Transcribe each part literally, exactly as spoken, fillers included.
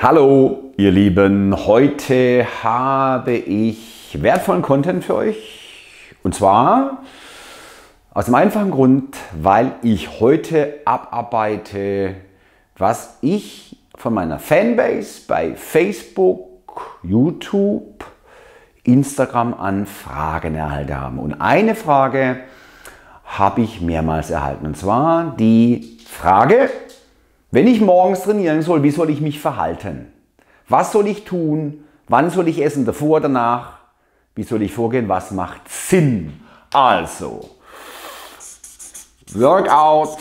Hallo ihr Lieben, heute habe ich wertvollen Content für euch und zwar aus dem einfachen Grund, weil ich heute abarbeite, was ich von meiner Fanbase bei Facebook, YouTube, Instagram an Fragen erhalten habe. Und eine Frage habe ich mehrmals erhalten und zwar die Frage: Wenn ich morgens trainieren soll, wie soll ich mich verhalten? Was soll ich tun? Wann soll ich essen? Davor, danach? Wie soll ich vorgehen? Was macht Sinn? Also, Workout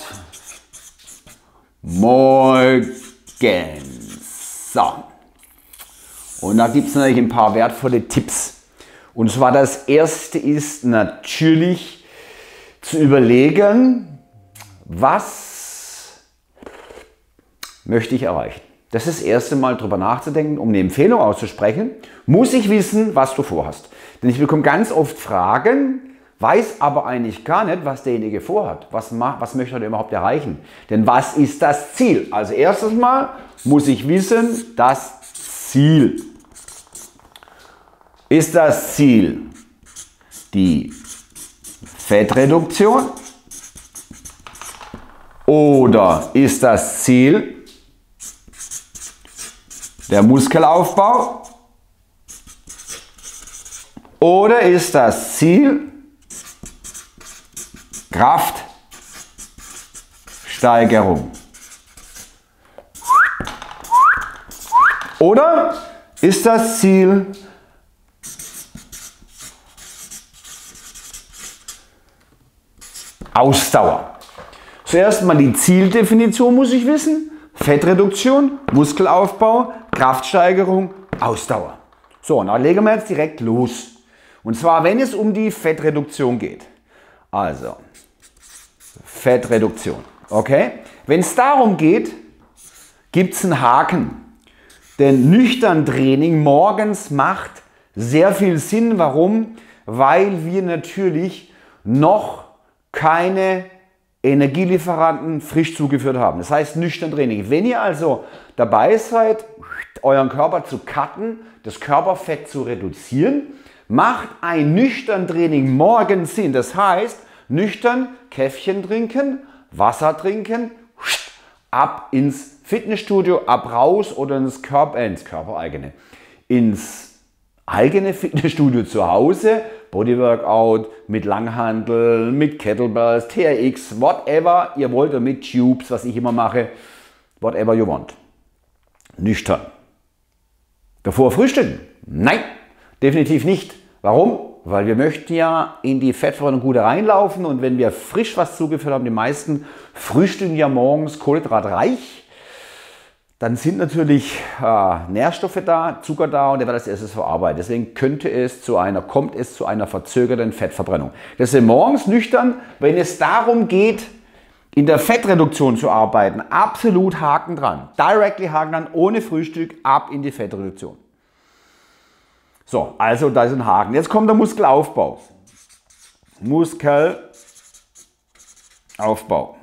morgens. So. Und da gibt es natürlich ein paar wertvolle Tipps. Und zwar das erste ist natürlich zu überlegen, was möchte ich erreichen. Das ist das erste Mal drüber nachzudenken, um eine Empfehlung auszusprechen, muss ich wissen, was du vorhast. Denn ich bekomme ganz oft Fragen, weiß aber eigentlich gar nicht, was derjenige vorhat. Was, macht, was möchte er überhaupt erreichen? Denn was ist das Ziel? Also erstes Mal muss ich wissen, das Ziel. Ist das Ziel die Fettreduktion? Oder ist das Ziel der Muskelaufbau? Oder ist das Ziel Kraftsteigerung? Oder ist das Ziel Ausdauer? Zuerst mal die Zieldefinition muss ich wissen. Fettreduktion, Muskelaufbau, Kraftsteigerung, Ausdauer. So, und dann legen wir jetzt direkt los. Und zwar, wenn es um die Fettreduktion geht. Also, Fettreduktion. Okay? Wenn es darum geht, gibt es einen Haken. Denn nüchtern Training morgens macht sehr viel Sinn. Warum? Weil wir natürlich noch keine Energielieferanten frisch zugeführt haben. Das heißt nüchtern Training. Wenn ihr also dabei seid, euren Körper zu cutten, das Körperfett zu reduzieren, macht ein nüchtern Training morgens Sinn. Das heißt, nüchtern Käffchen trinken, Wasser trinken, ab ins Fitnessstudio, ab raus oder ins, Körper, äh, ins körpereigene, ins eigene Fitnessstudio zu Hause, Bodyworkout mit Langhantel, mit Kettlebells, T R X, whatever ihr wollt, oder mit Tubes, was ich immer mache, whatever you want. Nüchtern. Davor frühstücken? Nein, definitiv nicht. Warum? Weil wir möchten ja in die Fettverbrennung gut reinlaufen und wenn wir frisch was zugeführt haben, die meisten frühstücken ja morgens kohlenhydratreich, dann sind natürlich äh, Nährstoffe da, Zucker da und der wird als erstes verarbeitet. Deswegen könnte es zu einer, kommt es zu einer verzögerten Fettverbrennung. Deswegen morgens nüchtern, wenn es darum geht, in der Fettreduktion zu arbeiten, absolut Haken dran. Directly Haken dran, ohne Frühstück, ab in die Fettreduktion. So, also da ist ein Haken. Jetzt kommt der Muskelaufbau. Muskelaufbau.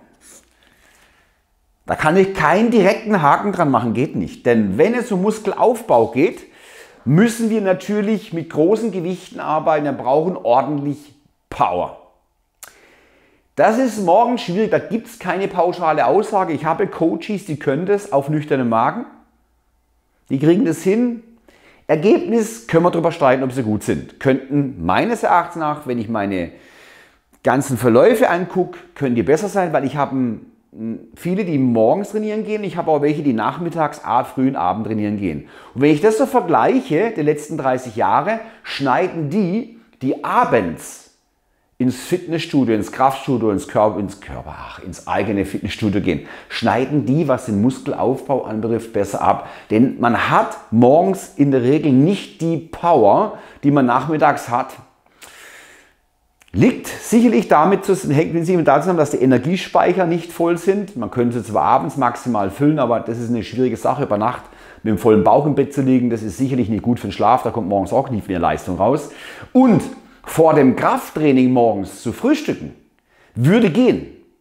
Da kann ich keinen direkten Haken dran machen, geht nicht. Denn wenn es um Muskelaufbau geht, müssen wir natürlich mit großen Gewichten arbeiten. Wir brauchen ordentlich Power. Das ist morgens schwierig, da gibt es keine pauschale Aussage. Ich habe Coaches, die können das auf nüchternem Magen. Die kriegen das hin. Ergebnis können wir darüber streiten, ob sie gut sind. Könnten meines Erachtens nach, wenn ich meine ganzen Verläufe angucke, können die besser sein, weil ich habe viele, die morgens trainieren gehen. Ich habe auch welche, die nachmittags, frühen Abend trainieren gehen. Und wenn ich das so vergleiche, die letzten dreißig Jahre, schneiden die, die abends ins Fitnessstudio, ins Kraftstudio, ins Körper, ins Körper, ach, ins eigene Fitnessstudio gehen, schneiden die, was den Muskelaufbau anbetrifft, besser ab. Denn man hat morgens in der Regel nicht die Power, die man nachmittags hat. Liegt sicherlich damit zusammen, hängt mit sich dazu zusammen, dass die Energiespeicher nicht voll sind. Man könnte sie zwar abends maximal füllen, aber das ist eine schwierige Sache, über Nacht mit dem vollen Bauch im Bett zu liegen. Das ist sicherlich nicht gut für den Schlaf, da kommt morgens auch nicht mehr Leistung raus. Und vor dem Krafttraining morgens zu frühstücken, würde gehen.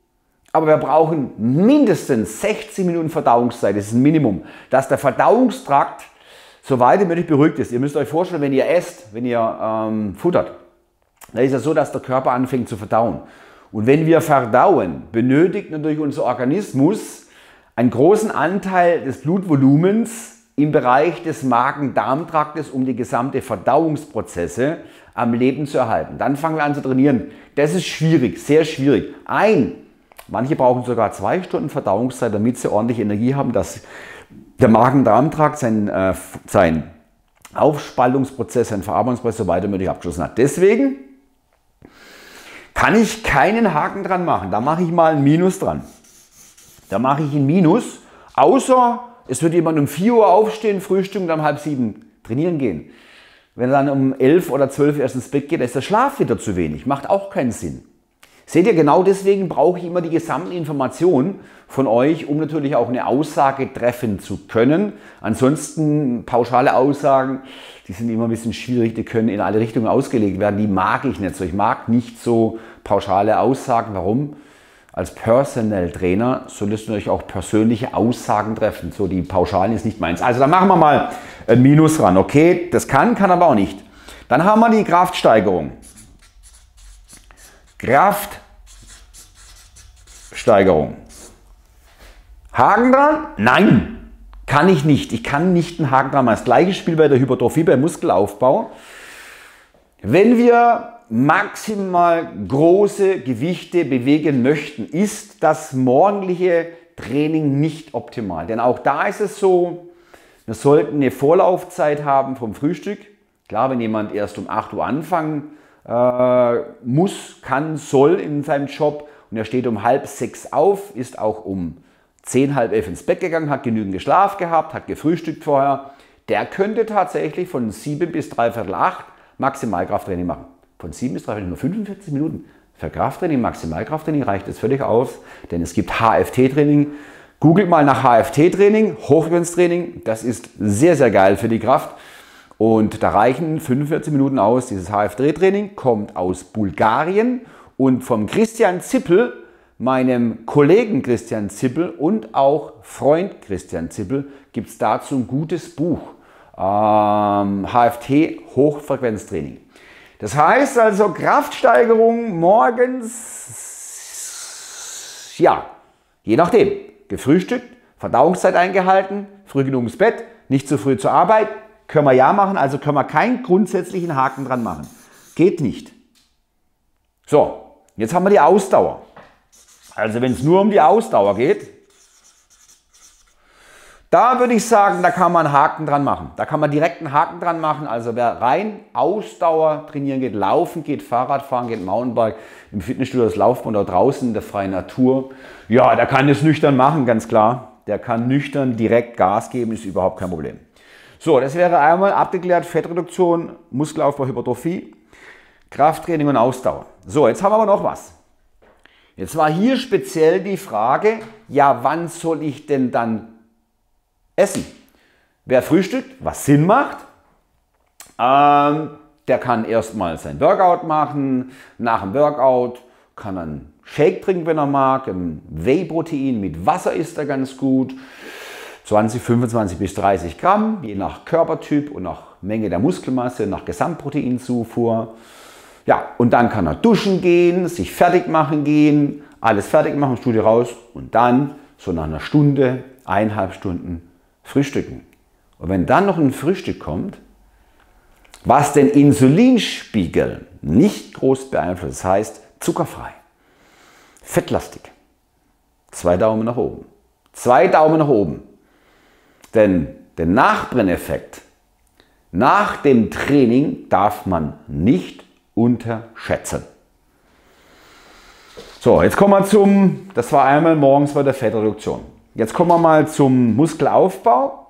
Aber wir brauchen mindestens sechzig Minuten Verdauungszeit, das ist ein Minimum, dass der Verdauungstrakt so weit wie möglich beruhigt ist. Ihr müsst euch vorstellen, wenn ihr esst, wenn ihr ähm, futtert, dann ist es so, dass der Körper anfängt zu verdauen. Und wenn wir verdauen, benötigt natürlich unser Organismus einen großen Anteil des Blutvolumens im Bereich des Magen-Darm-Traktes, um die gesamte Verdauungsprozesse am Leben zu erhalten. Dann fangen wir an zu trainieren. Das ist schwierig, sehr schwierig. Ein, manche brauchen sogar zwei Stunden Verdauungszeit, damit sie ordentlich Energie haben, dass der Magen-Darm-Trakt sein, äh, sein Aufspaltungsprozess, sein Verarbeitungsprozess so weiter möglich abgeschlossen hat. Deswegen kann ich keinen Haken dran machen. Da mache ich mal ein Minus dran. Da mache ich ein Minus, außer es wird jemand um vier Uhr aufstehen, frühstücken und dann um halb sieben trainieren gehen. Wenn er dann um elf oder zwölf erst ins Bett geht, ist der Schlaf wieder zu wenig. Macht auch keinen Sinn. Seht ihr, genau deswegen brauche ich immer die gesamten Informationen von euch, um natürlich auch eine Aussage treffen zu können. Ansonsten pauschale Aussagen, die sind immer ein bisschen schwierig, die können in alle Richtungen ausgelegt werden. Die mag ich nicht so. Ich mag nicht so pauschale Aussagen. Warum? Als Personal Trainer solltest du natürlich auch persönliche Aussagen treffen. So, die Pauschalen ist nicht meins. Also da machen wir mal ein Minus ran. Okay, das kann, kann aber auch nicht. Dann haben wir die Kraftsteigerung. Kraftsteigerung. Haken dran? Nein, kann ich nicht. Ich kann nicht einen Haken dran machen. Das gleiche Spiel bei der Hypertrophie, beim Muskelaufbau. Wenn wir maximal große Gewichte bewegen möchten, ist das morgendliche Training nicht optimal. Denn auch da ist es so, wir sollten eine Vorlaufzeit haben vom Frühstück. Klar, wenn jemand erst um acht Uhr anfangen äh, muss, kann, soll in seinem Job und er steht um halb sechs auf, ist auch um zehn, halb elf ins Bett gegangen, hat genügend Schlaf gehabt, hat gefrühstückt vorher, der könnte tatsächlich von sieben bis dreiviertel acht Maximalkrafttraining machen. Von sieben bis dreiviertel nur fünfundvierzig Minuten. Für Krafttraining, Maximalkrafttraining reicht es völlig aus, denn es gibt H F T-Training. Googelt mal nach H F T-Training, Hochfrequenztraining, das ist sehr, sehr geil für die Kraft. Und da reichen fünfundvierzig Minuten aus. Dieses H F T-Training kommt aus Bulgarien und vom Christian Zippel, meinem Kollegen Christian Zippel und auch Freund Christian Zippel, gibt es dazu ein gutes Buch. Ähm, H F T Hochfrequenztraining. Das heißt also Kraftsteigerung morgens, ja, je nachdem, gefrühstückt, Verdauungszeit eingehalten, früh genug ins Bett, nicht zu früh zur Arbeit, können wir ja machen, also können wir keinen grundsätzlichen Haken dran machen. Geht nicht. So, jetzt haben wir die Ausdauer. Also wenn es nur um die Ausdauer geht, da würde ich sagen, da kann man einen Haken dran machen. Da kann man direkt einen Haken dran machen. Also wer rein Ausdauer trainieren geht, laufen geht, Fahrrad fahren geht, Mountainbike, im Fitnessstudio das Laufband oder draußen in der freien Natur, ja, der kann das nüchtern machen, ganz klar. Der kann nüchtern direkt Gas geben, ist überhaupt kein Problem. So, das wäre einmal abgeklärt, Fettreduktion, Muskelaufbau, Hypertrophie, Krafttraining und Ausdauer. So, jetzt haben wir aber noch was. Jetzt war hier speziell die Frage, ja, wann soll ich denn dann essen? Wer frühstückt, was Sinn macht, ähm, der kann erstmal sein Workout machen. Nach dem Workout kann er einen Shake trinken, wenn er mag. Ein Whey-Protein mit Wasser ist er ganz gut. zwanzig, fünfundzwanzig bis dreißig Gramm, je nach Körpertyp und nach Menge der Muskelmasse, nach Gesamtproteinzufuhr. Ja, und dann kann er duschen gehen, sich fertig machen gehen, alles fertig machen, Studio raus und dann so nach einer Stunde, eineinhalb Stunden frühstücken. Und wenn dann noch ein Frühstück kommt, was den Insulinspiegel nicht groß beeinflusst, das heißt zuckerfrei, fettlastig, zwei Daumen nach oben. Zwei Daumen nach oben. Denn den Nachbrenneffekt nach dem Training darf man nicht unterschätzen. So, jetzt kommen wir zum, das war einmal morgens bei der Fettreduktion. Jetzt kommen wir mal zum Muskelaufbau.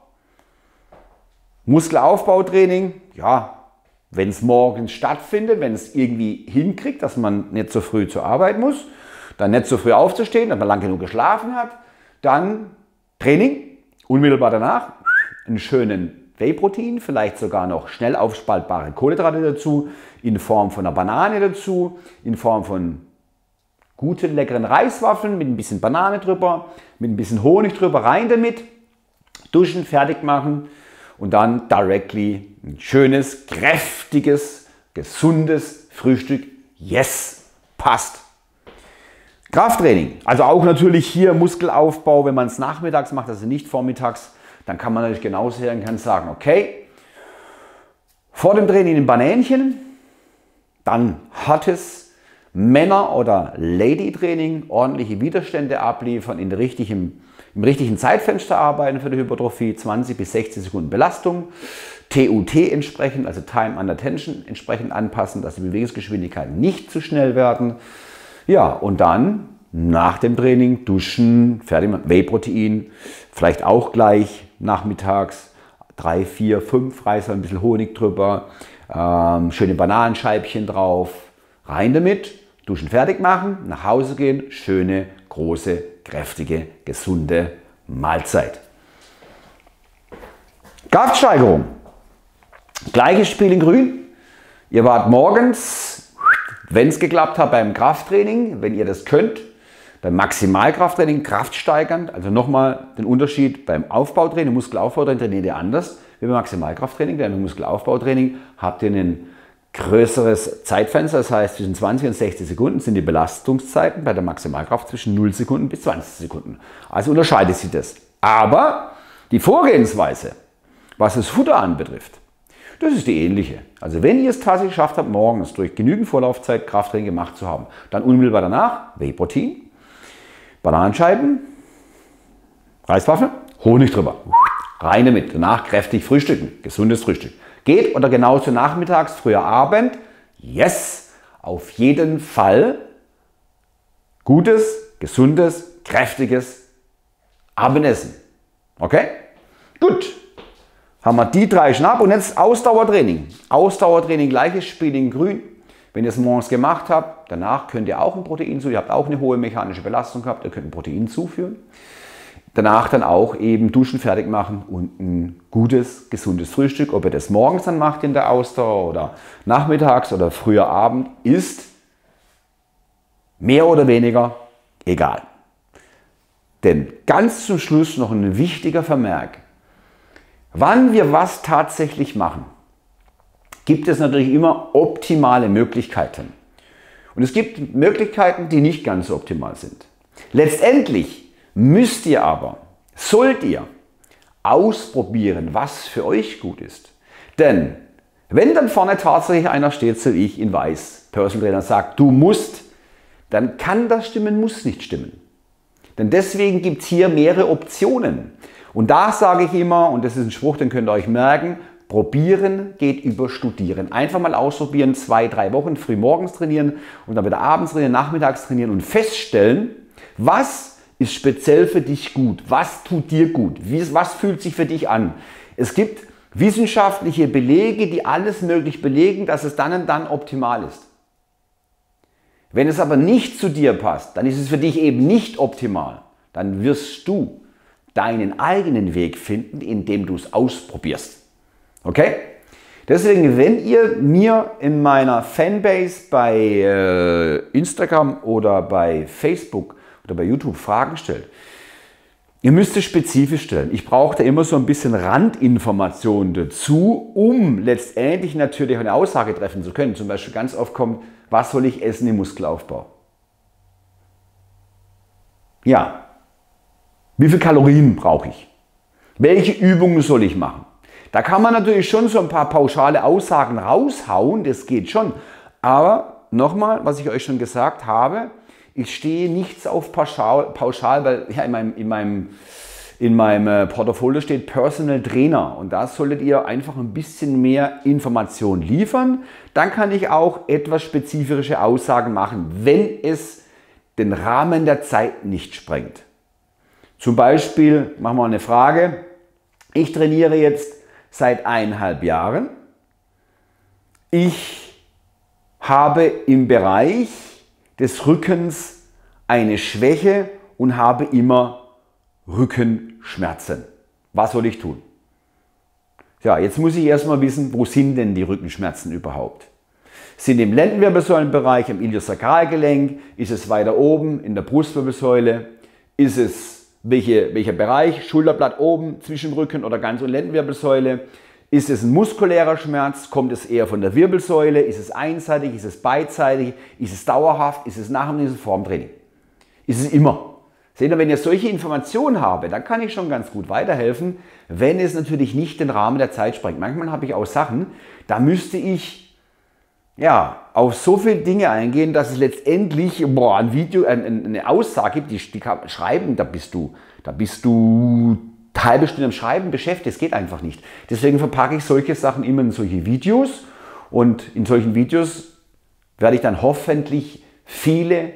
Muskelaufbautraining, ja, wenn es morgens stattfindet, wenn es irgendwie hinkriegt, dass man nicht so früh zur Arbeit muss, dann nicht so früh aufzustehen, dass man lang genug geschlafen hat, dann Training, unmittelbar danach, einen schönen Whey-Protein, vielleicht sogar noch schnell aufspaltbare Kohlenhydrate dazu, in Form von einer Banane dazu, in Form von Gute, leckeren Reiswaffeln mit ein bisschen Banane drüber, mit ein bisschen Honig drüber, rein damit. Duschen, fertig machen und dann directly ein schönes, kräftiges, gesundes Frühstück. Yes, passt. Krafttraining, also auch natürlich hier Muskelaufbau, wenn man es nachmittags macht, also nicht vormittags, dann kann man natürlich genauso her und kann sagen, okay, vor dem Training ein Banänchen, dann hartes Männer- oder Lady-Training, ordentliche Widerstände abliefern, in der richtigen, im richtigen Zeitfenster arbeiten für die Hypertrophie, zwanzig bis sechzig Sekunden Belastung, T U T entsprechend, also Time Under Tension entsprechend anpassen, dass die Bewegungsgeschwindigkeiten nicht zu schnell werden. Ja, und dann nach dem Training duschen, fertig machen, Whey-Protein, vielleicht auch gleich nachmittags, drei, vier, fünf Reiser, ein bisschen Honig drüber, ähm, schöne Bananenscheibchen drauf, rein damit, duschen fertig machen, nach Hause gehen, schöne, große, kräftige, gesunde Mahlzeit. Kraftsteigerung. Gleiches Spiel in Grün. Ihr wart morgens, wenn es geklappt hat, beim Krafttraining, wenn ihr das könnt, beim Maximalkrafttraining kraftsteigernd, also nochmal den Unterschied beim Aufbautraining, Muskelaufbautraining trainiert ihr anders wie beim Maximalkrafttraining. Beim Muskelaufbautraining habt ihr ein größeres Zeitfenster, das heißt zwischen zwanzig und sechzig Sekunden sind die Belastungszeiten, bei der Maximalkraft zwischen null Sekunden bis zwanzig Sekunden. Also unterscheidet sich das. Aber die Vorgehensweise, was das Futter anbetrifft, das ist die ähnliche. Also wenn ihr es tatsächlich geschafft habt, morgens durch genügend Vorlaufzeit Krafttraining gemacht zu haben, dann unmittelbar danach Whey-Protein, Bananenscheiben, Reiswaffel, Honig drüber. Rein damit. Danach kräftig frühstücken. Gesundes Frühstück. Geht oder genauso nachmittags, früher Abend. Yes, auf jeden Fall gutes, gesundes, kräftiges Abendessen. Okay? Gut. Haben wir die drei Schnapp und jetzt Ausdauertraining. Ausdauertraining, gleiches Spiel in Grün. Wenn ihr es morgens gemacht habt, danach könnt ihr auch ein Protein zuführen. Ihr habt auch eine hohe mechanische Belastung gehabt, ihr könnt ein Protein zuführen. Danach dann auch eben duschen, fertig machen und ein gutes, gesundes Frühstück. Ob ihr das morgens dann macht in der Ausdauer oder nachmittags oder früher Abend, ist mehr oder weniger egal. Denn ganz zum Schluss noch ein wichtiger Vermerk. Wann wir was tatsächlich machen, gibt es natürlich immer optimale Möglichkeiten. Und es gibt Möglichkeiten, die nicht ganz so optimal sind. Letztendlich müsst ihr aber, sollt ihr ausprobieren, was für euch gut ist. Denn wenn dann vorne tatsächlich einer steht, so wie ich in weiß, Personal Trainer sagt, du musst, dann kann das stimmen, muss nicht stimmen. Denn deswegen gibt es hier mehrere Optionen. Und da sage ich immer, und das ist ein Spruch, den könnt ihr euch merken, probieren geht über studieren. Einfach mal ausprobieren, zwei, drei Wochen früh morgens trainieren und dann wieder abends trainieren, nachmittags trainieren und feststellen, was ist speziell für dich gut, was tut dir gut, was fühlt sich für dich an. Es gibt wissenschaftliche Belege, die alles möglich belegen, dass es dann und dann optimal ist. Wenn es aber nicht zu dir passt, dann ist es für dich eben nicht optimal. Dann wirst du deinen eigenen Weg finden, indem du es ausprobierst. Okay? Deswegen, wenn ihr mir in meiner Fanbase bei äh, Instagram oder bei Facebook oder bei YouTube Fragen stellt, ihr müsst es spezifisch stellen. Ich brauche da immer so ein bisschen Randinformationen dazu, um letztendlich natürlich eine Aussage treffen zu können. Zum Beispiel ganz oft kommt, was soll ich essen im Muskelaufbau? Ja. Wie viele Kalorien brauche ich? Welche Übungen soll ich machen? Da kann man natürlich schon so ein paar pauschale Aussagen raushauen, das geht schon. Aber nochmal, was ich euch schon gesagt habe, ich stehe nichts auf pauschal, pauschal weil ja, in meinem, in meinem, in meinem Portfolio steht Personal Trainer und da solltet ihr einfach ein bisschen mehr Information liefern. Dann kann ich auch etwas spezifische Aussagen machen, wenn es den Rahmen der Zeit nicht sprengt. Zum Beispiel, machen wir eine Frage, ich trainiere jetzt seit eineinhalb Jahren. Ich habe im Bereich des Rückens eine Schwäche und habe immer Rückenschmerzen. Was soll ich tun? Ja, jetzt muss ich erstmal wissen, wo sind denn die Rückenschmerzen überhaupt? Sind im Lendenwirbelsäulenbereich, im Iliosakralgelenk? Ist es weiter oben in der Brustwirbelsäule? Ist es welche, welcher Bereich? Schulterblatt oben, Zwischenrücken oder ganz und Lendenwirbelsäule? Ist es ein muskulärer Schmerz? Kommt es eher von der Wirbelsäule? Ist es einseitig? Ist es beidseitig? Ist es dauerhaft? Ist es nach dem Formtraining? Ist es immer? Seht ihr, wenn ihr solche Informationen habe, dann kann ich schon ganz gut weiterhelfen, wenn es natürlich nicht den Rahmen der Zeit sprengt. Manchmal habe ich auch Sachen, da müsste ich ja, auf so viele Dinge eingehen, dass es letztendlich boah, ein Video, eine, eine Aussage gibt, die, die kann schreiben, da bist du, da bist du eine halbe Stunde am Schreiben beschäftigt, das geht einfach nicht. Deswegen verpacke ich solche Sachen immer in solche Videos und in solchen Videos werde ich dann hoffentlich viele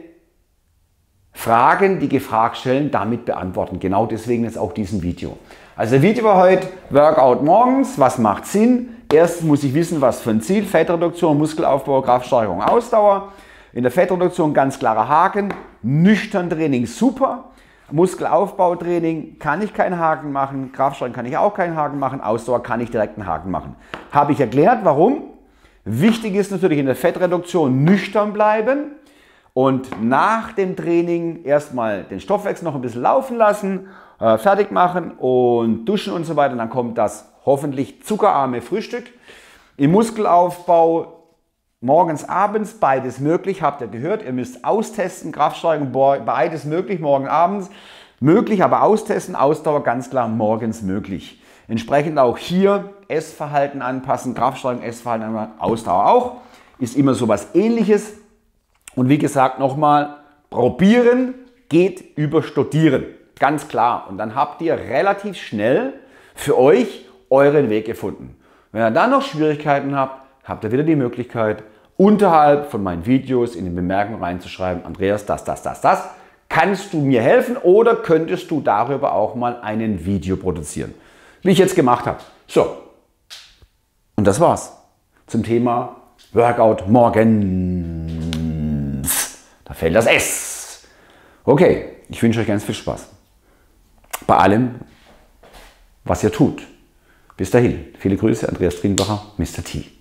Fragen, die gefragt stellen, damit beantworten. Genau deswegen jetzt auch diesen Video. Also der Video war heute Workout morgens, was macht Sinn? Erstens muss ich wissen, was für ein Ziel, Fettreduktion, Muskelaufbau, Kraftsteigerung, Ausdauer. In der Fettreduktion ganz klarer Haken, nüchtern Training super. Muskelaufbautraining kann ich keinen Haken machen, Kraftsteigerung kann ich auch keinen Haken machen, Ausdauer kann ich direkt einen Haken machen. Habe ich erklärt, warum? Wichtig ist natürlich in der Fettreduktion nüchtern bleiben und nach dem Training erstmal den Stoffwechsel noch ein bisschen laufen lassen, äh, fertig machen und duschen und so weiter. Und dann kommt das hoffentlich zuckerarme Frühstück. Im Muskelaufbau morgens, abends, beides möglich, habt ihr gehört. Ihr müsst austesten, Kraftsteigerung, beides möglich, morgen, abends möglich, aber austesten, Ausdauer ganz klar morgens möglich. Entsprechend auch hier Essverhalten anpassen, Kraftsteigerung, Essverhalten anpassen, Ausdauer auch. Ist immer so was Ähnliches. Und wie gesagt, nochmal, probieren geht über Studieren. Ganz klar. Und dann habt ihr relativ schnell für euch euren Weg gefunden. Wenn ihr dann noch Schwierigkeiten habt, habt ihr wieder die Möglichkeit, unterhalb von meinen Videos in den Bemerkungen reinzuschreiben, Andreas, das, das, das, das. Kannst du mir helfen oder könntest du darüber auch mal ein Video produzieren? Wie ich jetzt gemacht habe. So. Und das war's zum Thema Workout morgens. Da fällt das S. Okay, ich wünsche euch ganz viel Spaß bei allem, was ihr tut. Bis dahin, viele Grüße, Andreas Trienbacher, Mister T.